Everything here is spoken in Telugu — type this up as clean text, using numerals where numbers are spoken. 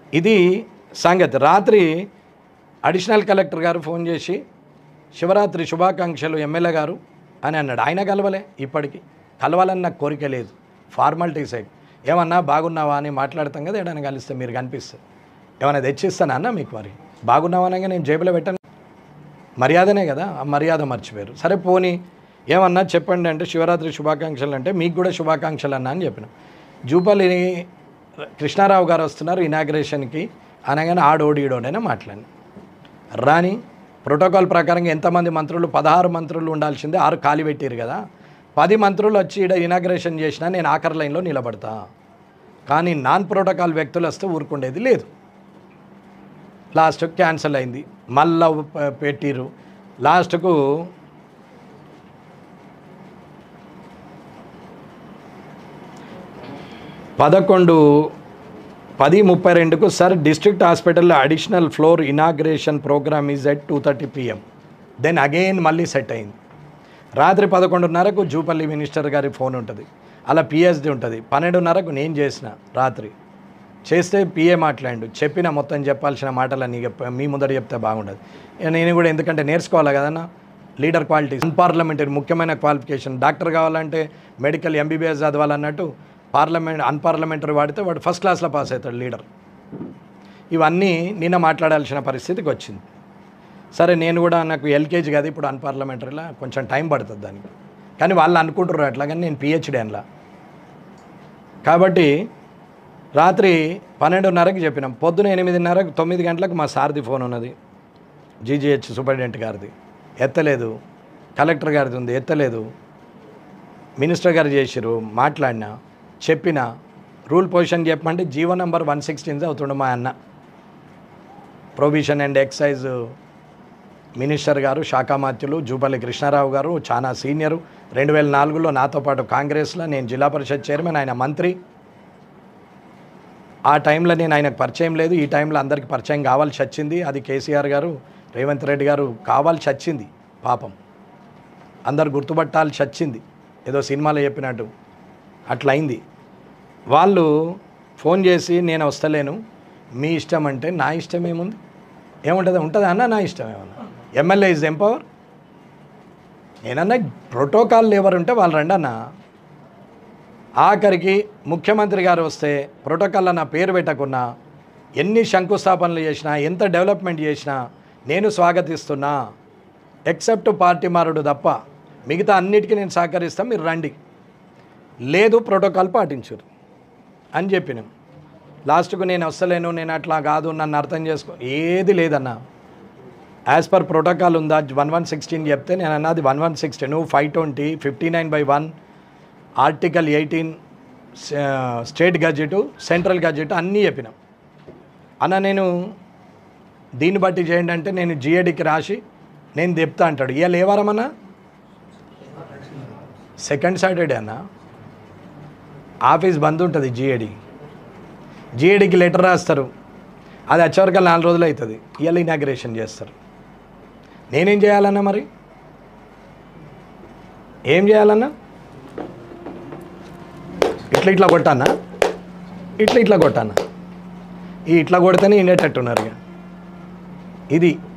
ఇది సంగతి. రాత్రి అడిషనల్ కలెక్టర్ గారు ఫోన్ చేసి శివరాత్రి శుభాకాంక్షలు ఎమ్మెల్యే గారు అని అన్నాడు. ఆయన కలవలే, ఇప్పటికీ కలవాలని నాకు కోరిక లేదు, ఫార్మాలిటీ సైడ్. ఏమన్నా బాగున్నావా అని మాట్లాడతాం కదా, ఏడైనా కలిస్తే మీరు కనిపిస్తుంది, ఏమైనా తెచ్చిస్తానా అన్న మీకు, మరి బాగున్నావా అనగా నేను జేబులో పెట్టాను, మర్యాదనే కదా, ఆ మర్యాద మర్చిపోయారు. సరే పోనీ ఏమన్నా చెప్పండి అంటే శివరాత్రి శుభాకాంక్షలు అంటే మీకు కూడా శుభాకాంక్షలు అన్నా అని చెప్పిన. జూపల్లి కృష్ణారావు గారు వస్తున్నారు ఇనాగ్రేషన్కి అనగానే ఆడోడీడోడైనా మాట్లాడి రాని ప్రోటోకాల్ ప్రకారంగా ఎంతమంది మంత్రులు, 16 మంత్రులు ఉండాల్సిందే, 6 ఖాళీ పెట్టారు కదా, 10 మంత్రులు వచ్చి ఇక్కడ ఇనాగ్రేషన్ చేసినా నేను ఆఖరి లైన్లో నిలబడతా, కానీ నాన్ ప్రోటోకాల్ వ్యక్తులు వస్తే ఊరుకుండేది లేదు. లాస్ట్కు క్యాన్సిల్ అయింది, మళ్ళా పెట్టిరు. లాస్ట్కు పదకొండు 10:32కు సార్ డిస్ట్రిక్ట్ హాస్పిటల్లో additional floor inauguration program is at 2:30 PM. Then again మళ్ళీ సెట్ అయింది. రాత్రి 11:30కు జూపల్లి మినిస్టర్ గారి ఫోన్ ఉంటుంది, అలా పిహెచ్డి ఉంటుంది. 12:30కు నేను చేసిన, రాత్రి చేస్తే పిఏ మాట్లాడు, చెప్పిన మొత్తం చెప్పాల్సిన మాటలన్నీ మీ ముందర చెప్తే బాగుండదు. నేను కూడా ఎందుకంటే నేర్చుకోవాలి కదన్నా, లీడర్ క్వాలిటీస్, అన్పార్లమెంటరీ ముఖ్యమైన క్వాలిఫికేషన్. డాక్టర్ కావాలంటే మెడికల్ ఎంబీబీఎస్ చదవాలన్నట్టు, అన్పార్లమెంటరీ వాడితే వాడు ఫస్ట్ క్లాస్లో పాస్ అవుతాడు లీడర్. ఇవన్నీ నిన్న మాట్లాడాల్సిన పరిస్థితికి వచ్చింది. సరే నేను కూడా, నాకు ఎల్కేజీ కదా ఇప్పుడు, అన్పార్లమెంటరీలో కొంచెం టైం పడుతుంది దానికి, కానీ వాళ్ళు అనుకుంటారు అట్లా, కానీ నేను పిహెచ్డీ అనిలా. కాబట్టి రాత్రి 12:30కి చెప్పినాం, పొద్దున 8:30కు 9 గంటలకు మా సార్ది ఫోన్ ఉన్నది, జీజీహెచ్ సూపరింటెండెంట్ గారిది, ఎత్తలేదు. కలెక్టర్ గారిది ఉంది, ఎత్తలేదు. మినిస్టర్ గారు చేసిరు, మాట్లాడినా, చెప్పిన రూల్ పొజిషన్ చెప్పమంటే జీవో నంబర్ 116 అవుతుండే మా అన్న, ప్రొవిషన్ అండ్ ఎక్సైజ్ మినిస్టర్ గారు, శాఖామాత్యులు జూపల్లి కృష్ణారావు గారు, చాలా సీనియరు. 2004లో నాతో పాటు కాంగ్రెస్లో, నేను జిల్లా పరిషత్ చైర్మన్, ఆయన మంత్రి. ఆ టైంలో నేను ఆయనకు పరిచయం లేదు, ఈ టైంలో అందరికీ పరిచయం కావాల్సి వచ్చింది. అది కేసీఆర్ గారు, రేవంత్ రెడ్డి గారు కావాల్సి వచ్చింది, పాపం అందరు గుర్తుపట్టాల్సి వచ్చింది, ఏదో సినిమాలో చెప్పినట్టు అట్లా అయింది. వాళ్ళు ఫోన్ చేసి నేను వస్తలేను, మీ ఇష్టం అంటే నా ఇష్టం ఏముంది, ఏముంటుంది, ఉంటుందా అన్న నా ఇష్టం ఏమన్నా, ఎమ్మెల్యే ఇస్ ఎంపవర్. నేనన్నా ప్రోటోకాల్ ఎవరు ఉంటే వాళ్ళు రండి అన్న. ఆఖరికి ముఖ్యమంత్రి గారు వస్తే ప్రోటోకాల్లో నా పేరు పెట్టకున్నా, ఎన్ని శంకుస్థాపనలు చేసినా, ఎంత డెవలప్మెంట్ చేసినా నేను స్వాగతిస్తున్నా, ఎక్సెప్ట్ పార్టీ మారుడు తప్ప మిగతా అన్నిటికీ నేను సహకరిస్తాను, మీరు రండి, లేదు ప్రోటోకాల్ పాటించరు అని చెప్పినాం. లాస్ట్కు నేను వస్తలేను, నేను అట్లా కాదు, నన్ను అర్థం చేసుకో, ఏది లేదన్నా. యాజ్ పర్ ప్రోటోకాల్ ఉందా 1116 చెప్తే నేను అన్నది 1160, నువ్వు 520, 59/1, article 18 state gazette, central gazette అన్నీ చెప్పినాం. అన్న నేను దీన్ని బట్టి చేయండి అంటే నేను జిఏడికి రాసి నేను చెప్తా అంటాడు. ఇవాళ ఏ వారం అన్నా, సెకండ్ సాటర్డే అన్న, ఆఫీస్ బంద్ ఉంటుంది జిఏడికి లెటర్ రాస్తారు, అది వచ్చేవరకు 4 రోజులు అవుతుంది, ఇవాళ ఇనాగ్రేషన్ చేస్తారు. నేనేం చేయాలన్నా, మరి ఏం చేయాలన్నా, ఇట్లా కొట్టానా, ఇట్లా కొట్టానా, ఇట్లా కొడితేనే ఇండేటట్టున్నారు. ఇక ఇది